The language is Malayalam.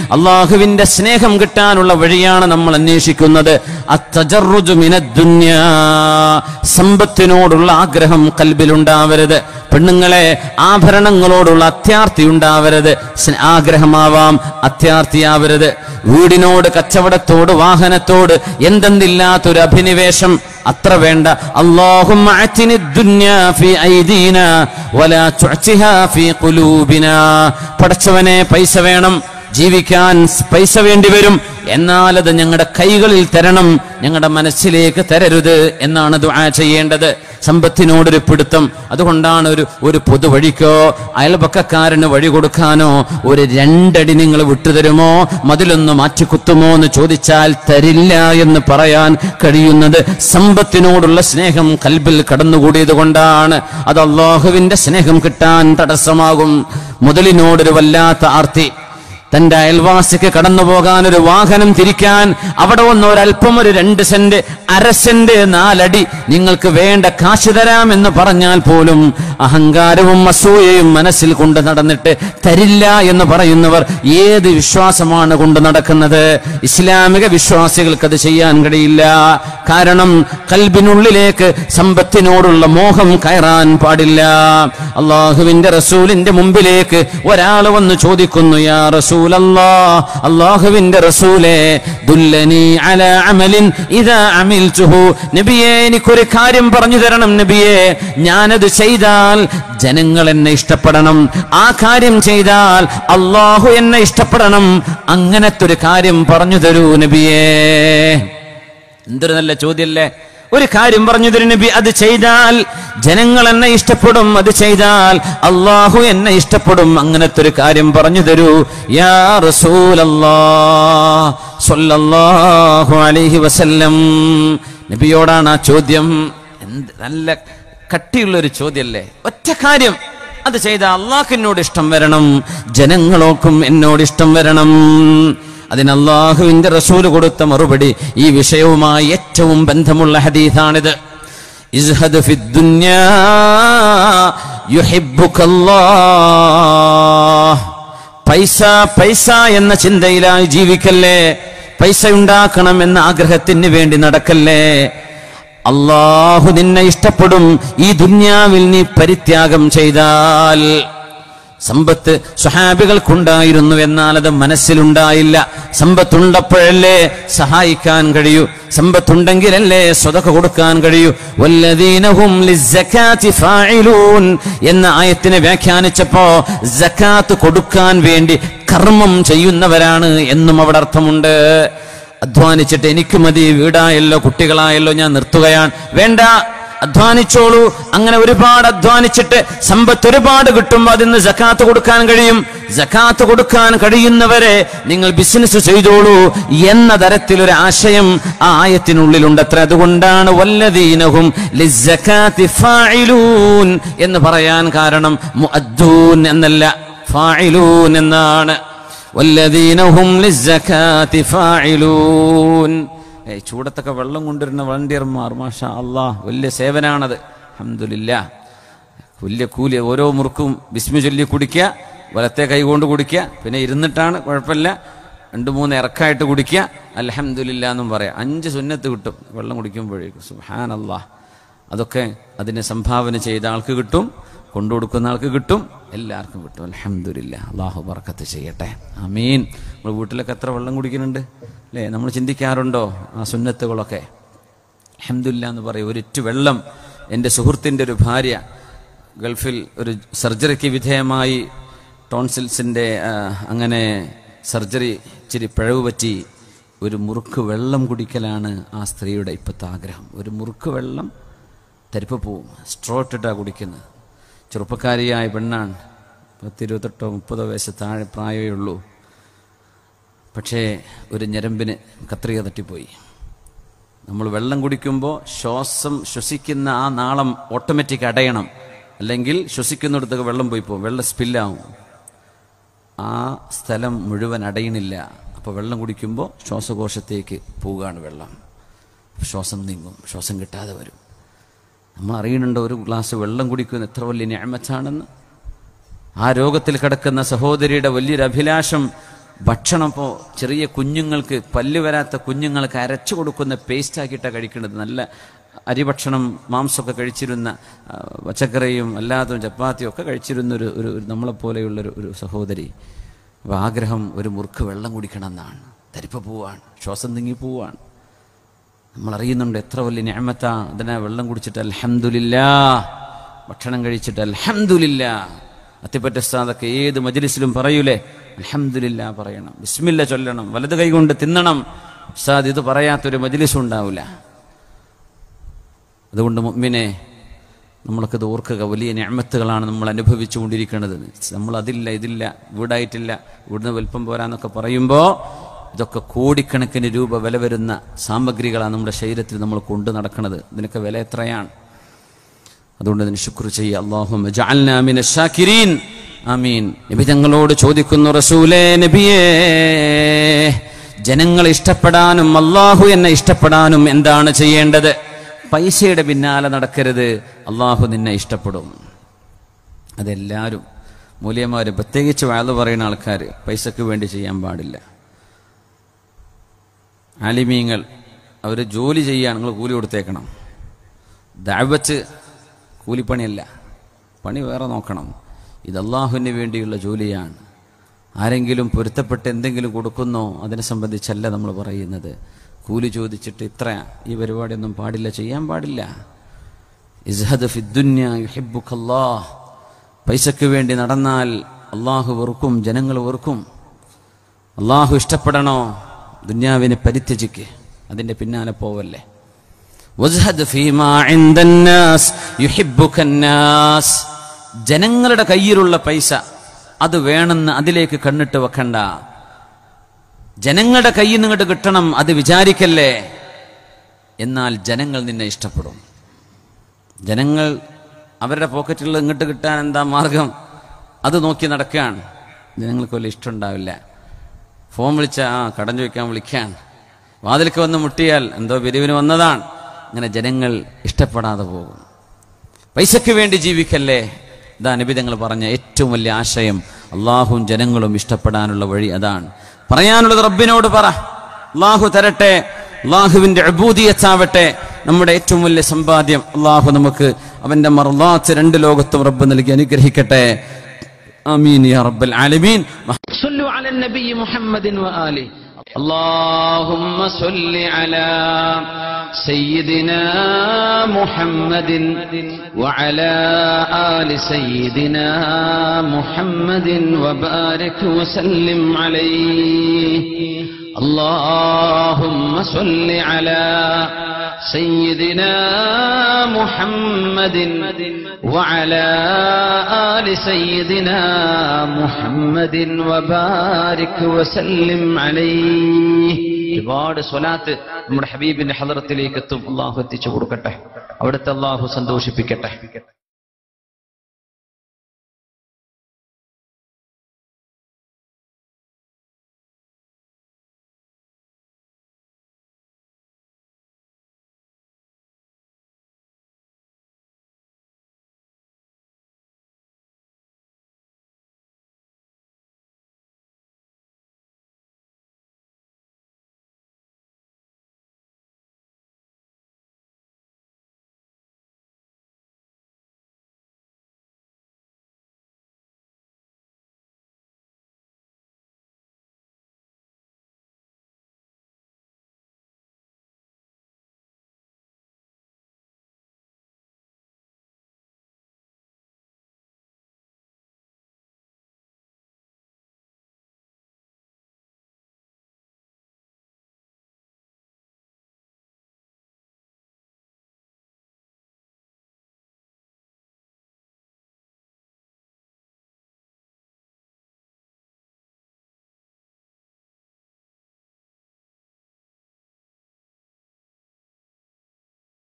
അല്ലാഹുവിന്റെ സ്നേഹം കിട്ടാനുള്ള വഴിയാണ് നമ്മൾ അന്വേഷിക്കുന്നത്. അത്തജറുജു മിനദ്ദുനിയാ, സമ്പത്തിനോടുള്ള ആഗ്രഹം കൽബിലുണ്ടാവരുത്. പെണ്ണുങ്ങളെ, ആഭരണങ്ങളോടുള്ള അത്യാർത്തി ഉണ്ടാവരുത്. ആഗ്രഹമാവാം, അത്യാർത്തിയാവരുത്. വീടിനോട്, കച്ചവടത്തോട്, വാഹനത്തോട് എന്തെന്നില്ലാത്തൊരു അഭിനിവേശം അത്ര വേണ്ട. അല്ലാഹുമ്മ അഅ്തിനി ദുനിയാ ഫീ ഐദീനാ വലാ തുഅ്തിഹാ ഫീ ഖുലൂബിനാ. പടച്ചവനെ, പൈസ വേണം, ജീവിക്കാൻ പൈസ വേണ്ടി വരും, എന്നാൽ അത് ഞങ്ങളുടെ കൈകളിൽ തരണം, ഞങ്ങളുടെ മനസ്സിലേക്ക് തരരുത് എന്നാണ് ദുആ ചെയ്യേണ്ടത്. സമ്പത്തിനോടൊരു പിടുത്തം. അതുകൊണ്ടാണ് ഒരു പൊതുവഴിക്കോ അയൽപക്കക്കാരന് വഴി കൊടുക്കാനോ ഒരു 2 അടി നിങ്ങൾ വിട്ടുതരുമോ, മതിലൊന്ന് മാറ്റിക്കുത്തുമോ എന്ന് ചോദിച്ചാൽ തരില്ല എന്ന് പറയാൻ കഴിയുന്നത് സമ്പത്തിനോടുള്ള സ്നേഹം കൽബിൽ കടന്നുകൂടിയത് കൊണ്ടാണ്. അത് അല്ലാഹുവിന്റെ സ്നേഹം കിട്ടാൻ തടസ്സമാകും. മുതലിനോടൊരു വല്ലാത്ത ആർത്തി, തന്റെ അയൽവാസിക്ക് കടന്നു പോകാൻ ഒരു വാഹനം തിരിക്കാൻ, അവിടെ വന്ന് ഒരല്പം, ഒരു 2 സെന്റ്, 1/2 സെന്റ്, 4 അടി നിങ്ങൾക്ക് വേണ്ട കാശ് തരാമെന്ന് പറഞ്ഞാൽ പോലും അഹങ്കാരവും അസൂയയും മനസ്സിൽ കൊണ്ട് നടന്നിട്ട് തരില്ല എന്ന് പറയുന്നവർ ഏത് വിശ്വാസമാണ് കൊണ്ട് നടക്കുന്നത്? ഇസ്ലാമിക വിശ്വാസികൾക്കത് ചെയ്യാൻ കഴിയില്ല. കാരണം കൽബിനുള്ളിലേക്ക് സമ്പത്തിനോടുള്ള മോഹം കയറാൻ പാടില്ല. അള്ളാഹുവിന്റെ റസൂലിന്റെ മുമ്പിലേക്ക് ഒരാൾ വന്ന് ചോദിക്കുന്നു, യാ റസൂൽ, അല്ലാഹുവിന്റെ റസൂലേ, ദുല്ലനി അലാ അമലിൻ ഇദാ അമിൽതുഹു. നബിയേ, എനിക്കൊരു കാര്യം പറഞ്ഞു തരണം നബിയേ, ഞാനത് ചെയ്താൽ ജനങ്ങൾ എന്നെ ഇഷ്ടപ്പെടണം, ആ കാര്യം ചെയ്താൽ അല്ലാഹു എന്നെ ഇഷ്ടപ്പെടണം, അങ്ങനത്തെ ഒരു കാര്യം പറഞ്ഞു തരൂ നബിയേ. എന്തൊരു നല്ല ചോദ്യല്ലേ. ഒരു കാര്യം പറഞ്ഞു തരും നബി, അത് ചെയ്താൽ ജനങ്ങൾ എന്നെ ഇഷ്ടപ്പെടും, അത് ചെയ്താൽ അല്ലാഹു എന്നെ ഇഷ്ടപ്പെടും, അങ്ങനത്തെ ഒരു കാര്യം പറഞ്ഞു തരൂ യാ റസൂലല്ലാഹ് സ്വല്ലല്ലാഹു അലൈഹി വസല്ലം. നബിയോടാണ് ആ ചോദ്യം. നല്ല കട്ടിയുള്ളൊരു ചോദ്യല്ലേ. ഒറ്റ കാര്യം, അത് ചെയ്താൽ അല്ലാഹു എന്നോട് ഇഷ്ടം വരണം, ജനങ്ങളോക്കും എന്നോട് ഇഷ്ടം വരണം. അതിന് അല്ലാഹുവിന്റെ റസൂൽ കൊടുത്ത മറുപടി ഈ വിഷയവുമായി ഏറ്റവും ബന്ധമുള്ള ഹദീസാണിത്. ഇസ്ഹദ് ഫിദ്ദുനിയാ യുഹിബ്ബുകല്ലാഹ്. പൈസ പൈസ എന്ന ചിന്തയിലായി ജീവിക്കല്ലേ, പൈസ ഉണ്ടാക്കണം എന്ന ആഗ്രഹത്തിന് വേണ്ടി നടക്കല്ലേ. അല്ലാഹു നിന്നെ ഇഷ്ടപ്പെടും ഈ ദുനിയാവിൽ നീ പരിത്യാഗം ചെയ്താൽ. സമ്പത്ത് സ്വഹാബികൾക്കുണ്ടായിരുന്നു, എന്നാൽ അത് മനസ്സിലുണ്ടായില്ല. സമ്പത്തുണ്ടപ്പോഴല്ലേ സഹായിക്കാൻ കഴിയൂ, സമ്പത്തുണ്ടെങ്കിലല്ലേ സ്വതക്ക കൊടുക്കാൻ കഴിയൂ. വല്ലദീന ഹും ലിസ്സകാത്തി ഫാഇലൂൻ എന്ന ആയത്തിനെ വ്യാഖ്യാനിച്ചപ്പോ സകാത്ത് കൊടുക്കാൻ വേണ്ടി കർമ്മം ചെയ്യുന്നവരാണ് എന്നും അവിടെ അർത്ഥമുണ്ട്. അധ്വാനിച്ചിട്ട് എനിക്ക് മതി, വീടായല്ലോ, കുട്ടികളായല്ലോ, ഞാൻ നിർത്തുകയാണ്, വേണ്ട, അധ്വാനിച്ചോളൂ. അങ്ങനെ ഒരുപാട് അധ്വാനിച്ചിട്ട് സമ്പത്ത് ഒരുപാട് കിട്ടുമ്പോൾ അതിന് സകാത്ത് കൊടുക്കാൻ കഴിയും. സകാത്ത് കൊടുക്കാൻ കഴിയുന്നവരെ നിങ്ങൾ ബിസിനസ് ചെയ്തോളൂ എന്ന തരത്തിലൊരു ആശയം ആ ആയത്തിനുള്ളിലുണ്ടത്ര. അതുകൊണ്ടാണ് വല്ലദീനഹും ലിസ്സകാത്തി ഫാഇലൂൻ എന്ന് പറയാൻ കാരണം. മുഅദ്ദൂൻ എന്നല്ല, ഫാഇലൂൻ എന്നാണ്. വല്ലദീനഹും ലിസ്സകാത്തി ഫാഇലൂൻ. ചൂടത്തൊക്കെ വെള്ളം കൊണ്ടുവരുന്ന വളണ്ടിയർമാർ, മാഷാ അല്ലാഹ്, വലിയ സേവനാണത്. അൽഹംദുലില്ലാഹ്. വലിയ കൂലി. ഓരോ മുറുക്കും ബിസ്മി ചൊല്ലി കുടിക്കുക, വലത്തെ കൈ കൊണ്ട് കുടിക്കുക, പിന്നെ ഇരുന്നിട്ടാണ്, കുഴപ്പമില്ല, 2-3 ഇറക്കായിട്ട് കുടിക്കുക, അൽഹംദുലില്ലാഹ് എന്നും പറയാം. 5 സുന്നത്ത് കിട്ടും വെള്ളം കുടിക്കുമ്പോഴേക്കും. സുബ്ഹാനല്ലാഹ്. അതൊക്കെ അതിനെ സംഭാവന ചെയ്ത ആൾക്ക് കിട്ടും, കൊണ്ടുകൊടുക്കുന്ന ആൾക്ക് കിട്ടും, എല്ലാവർക്കും കിട്ടും. അൽഹംദുലില്ലാഹ്. അല്ലാഹു ബർക്കത്ത് ചെയ്യട്ടെ. ആമീൻ. നമ്മൾ വീട്ടിലൊക്കെ എത്ര വെള്ളം കുടിക്കുന്നുണ്ട് അല്ലേ? നമ്മൾ ചിന്തിക്കാറുണ്ടോ ആ സുന്നത്തുകളൊക്കെ? അൽഹംദുലില്ലാഹ് എന്ന് പറയും. ഒരിറ്റു വെള്ളം. എൻ്റെ സുഹൃത്തിൻ്റെ ഒരു ഭാര്യ ഗൾഫിൽ ഒരു സർജറിക്ക് വിധേയമായി, ടോൺസിൽസിൻ്റെ അങ്ങനെ സർജറി ഇച്ചിരി പിഴവ് പറ്റി. ഒരു മുറുക്ക് വെള്ളം കുടിക്കലാണ് ആ സ്ത്രീയുടെ ഇപ്പോഴത്തെ ആഗ്രഹം. ഒരു മുറുക്ക് വെള്ളം, തരിപ്പ് പോവും, സ്ട്രോ ഇട്ടിട്ടാണ് കുടിക്കുന്നത്. ചെറുപ്പക്കാരിയായ പെണ്ണാണ്, 28-30 വയസ്സ് താഴെ പ്രായമേ ഉള്ളൂ. പക്ഷേ ഒരു ഞരമ്പിന് കത്രിക തട്ടിപ്പോയി. നമ്മൾ വെള്ളം കുടിക്കുമ്പോൾ ശ്വസിക്കുന്ന ആ നാളം ഓട്ടോമാറ്റിക് അടയണം, അല്ലെങ്കിൽ ശ്വസിക്കുന്നിടത്തൊക്കെ വെള്ളം പോയി പോകും, വെള്ളം സ്പില്ലാവും. ആ സ്ഥലം മുഴുവൻ അടയണില്ല. അപ്പോൾ വെള്ളം കുടിക്കുമ്പോൾ ശ്വാസകോശത്തേക്ക് പോവുകയാണ് വെള്ളം, ശ്വാസം നീങ്ങും, ശ്വാസം കിട്ടാതെ വരും. നമ്മൾ അറിയുന്നുണ്ടോ ഒരു ഗ്ലാസ് വെള്ളം കുടിക്കുന്ന എത്ര വലിയ നിഅമത്താണെന്ന്? ആ രോഗത്തിൽ കിടക്കുന്ന സഹോദരിയുടെ വലിയൊരു അഭിലാഷം ഭക്ഷണം ഇപ്പോൾ ചെറിയ കുഞ്ഞുങ്ങൾക്ക്, പല്ല് വരാത്ത കുഞ്ഞുങ്ങൾക്ക് അരച്ചു കൊടുക്കുന്ന പേസ്റ്റാക്കിയിട്ടാണ് കഴിക്കേണ്ടത്. നല്ല അരിഭക്ഷണം, മാംസമൊക്കെ കഴിച്ചിരുന്ന, പച്ചക്കറിയും അല്ലാതും ചപ്പാത്തിയും ഒക്കെ കഴിച്ചിരുന്ന ഒരു നമ്മളെപ്പോലെയുള്ളൊരു സഹോദരി. അപ്പോൾ ആഗ്രഹം ഒരു മുറുക്ക് വെള്ളം കുടിക്കണം എന്നാണ്. തരിപ്പ പോവാണ്, ശ്വാസം തിങ്ങി പോവാണ്. നമ്മളറിയുന്നുണ്ട് എത്ര വലിയ നിഅമത്താ. അതിനെ വെള്ളം കുടിച്ചിട്ട് അൽഹംദുലില്ലാഹ്, ഭക്ഷണം കഴിച്ചിട്ട് അൽഹംദുലില്ലാഹ്. അത്തിപ്പറ്റ ഉസ്താദൊക്കെ ഏത് മജ്ലിസിലും പറയൂലേ, അൽഹംദുലില്ലാഹ് പറയണം, ബിസ്മില്ലാ ചൊല്ലണം, വലത് കൈ കൊണ്ട് തിന്നണം. ഉസ്താദ് ഇത് പറയാത്തൊരു മജ്ലിസും ഉണ്ടാവില്ല. അതുകൊണ്ട് മുഅ്മിനെ, നമ്മൾക്കത് ഓർക്കുക, വലിയ നിഅമത്തുകളാണ് നമ്മൾ അനുഭവിച്ചു കൊണ്ടിരിക്കുന്നത്. നമ്മൾ അതില്ല ഇതില്ല, വീടായിട്ടില്ല, വീടിന് വലിപ്പം പോരാന്നൊക്കെ പറയുമ്പോൾ ഇതൊക്കെ കോടിക്കണക്കിന് രൂപ വില വരുന്ന സാമഗ്രികളാണ് നമ്മുടെ ശരീരത്തിൽ നമ്മൾ കൊണ്ടു നടക്കുന്നത്. ഇതിനൊക്കെ വില എത്രയാണ്? അതുകൊണ്ട് അതിന് ശുക്ർ ചെയ്യുക. അല്ലാഹുമ്മ ജഅൽനാ മിനശ് ശാകിരീൻ. ആമീൻ. നബി തങ്ങളോട് ചോദിക്കുന്നു, റസൂലേ നബിയേ, ജനങ്ങളെ ഇഷ്ടപ്പെടാനും അല്ലാഹു എന്നെ ഇഷ്ടപ്പെടാനും എന്താണ് ചെയ്യേണ്ടത്? പൈസയുടെ പിന്നാലെ നടക്കരുത്, അല്ലാഹു നിന്നെ ഇഷ്ടപ്പെടും. അതെല്ലാവരും മൂല്യന്മാർ, പ്രത്യേകിച്ച് വഅദ് പറയുന്ന ആൾക്കാർ പൈസക്ക് വേണ്ടി ചെയ്യാൻ പാടില്ല. ആലിമീങ്ങൾ അവർ ജോലി ചെയ്യാൻ നിങ്ങൾ കൂലി കൊടുത്തേക്കണം. ദഅവത്ത് കൂലിപ്പണിയല്ല, പണി വേറെ നോക്കണം. ഇത് അല്ലാഹുവിന് വേണ്ടിയുള്ള ജോലിയാണ്. ആരെങ്കിലും പൊരുത്തപ്പെട്ട് എന്തെങ്കിലും കൊടുക്കുന്നോ അതിനെ സംബന്ധിച്ചല്ല നമ്മൾ പറയുന്നത്. കൂലി ചോദിച്ചിട്ട് ഇത്ര, ഈ പരിപാടിയൊന്നും പാടില്ല, ചെയ്യാൻ പാടില്ല. ഇസ്ഹദ് ഫിദ്ദുന്യ യുഹിബ്ബുകല്ലാഹ്. പൈസക്ക് വേണ്ടി നടന്നാൽ അള്ളാഹു വെറുക്കും, ജനങ്ങൾ വെറുക്കും. അള്ളാഹു ഇഷ്ടപ്പെടണോ? ദുന്യാവിനെ പരിത്യജിക്ക്, അതിൻ്റെ പിന്നാലെ പോവല്ലേ. വസ്ഹദ് ഫീമാ ഇൻദന്നാസ് യുഹിബ്ബുകന്നാസ്. ജനങ്ങളുടെ കയ്യിലുള്ള പൈസ അത് വേണമെന്ന് അതിലേക്ക് കണ്ണിട്ട് വെക്കണ്ട. ജനങ്ങളുടെ കയ്യിൽ നിന്ന് ഇങ്ങോട്ട് കിട്ടണം അത് വിചാരിക്കല്ലേ. എന്നാൽ ജനങ്ങൾ നിന്നെ ഇഷ്ടപ്പെടും. ജനങ്ങൾ അവരുടെ പോക്കറ്റിലുള്ള ഇങ്ങോട്ട് കിട്ടാൻ എന്താ മാർഗം, അത് നോക്കി നടക്കുകയാണ്. ജനങ്ങൾക്ക് വലിയ ഇഷ്ടമുണ്ടാവില്ല. ഫോൺ വിളിച്ചാൽ കടം ചോദിക്കാൻ വിളിക്കാൻ, വാതിൽക്ക് വന്ന് മുട്ടിയാൽ എന്തോ പിരിവിന് വന്നതാണ്. അങ്ങനെ ജനങ്ങൾ ഇഷ്ടപ്പെടാതെ പോകും. പൈസയ്ക്ക് വേണ്ടി ജീവിക്കല്ലേ. ഇതാ നബി തങ്ങൾ പറഞ്ഞ ഏറ്റവും വലിയ ആശയം. അള്ളാഹുവും ജനങ്ങളും ഇഷ്ടപ്പെടാനുള്ള വഴി അതാണ്. പറയാനുള്ളത് റബ്ബിനോട് പറ, അള്ളാഹു തരട്ടെ. അള്ളാഹുവിന്റെ ഉബൂദിയത്താവട്ടെ നമ്മുടെ ഏറ്റവും വലിയ സമ്പാദ്യം. അള്ളാഹു നമുക്ക് അവന്റെ മർളാത്ത് രണ്ട് ലോകത്തും റബ്ബ് നൽകി അനുഗ്രഹിക്കട്ടെ. ആമീൻ യാ റബ്ബൽ ആലമീൻ. സ്വല്ലു അലൻ നബി മുഹമ്മദിൻ വആലി. اللهم صل على سيدنا محمد وعلى آل سيدنا محمد وبارك وسلم عليه. اللهم صل على سيدنا محمد وعلى آل سيدنا محمد وبارك وسلم عليه. ഒരുപാട് സ്വലാത്ത് നമ്മുടെ ഹബീബിന്റെ ഹളറത്തിലേക്ക് എത്തും. അള്ളാഹു എത്തിച്ചു കൊടുക്കട്ടെ, അവിടുത്തെ അള്ളാഹു സന്തോഷിപ്പിക്കട്ടെ.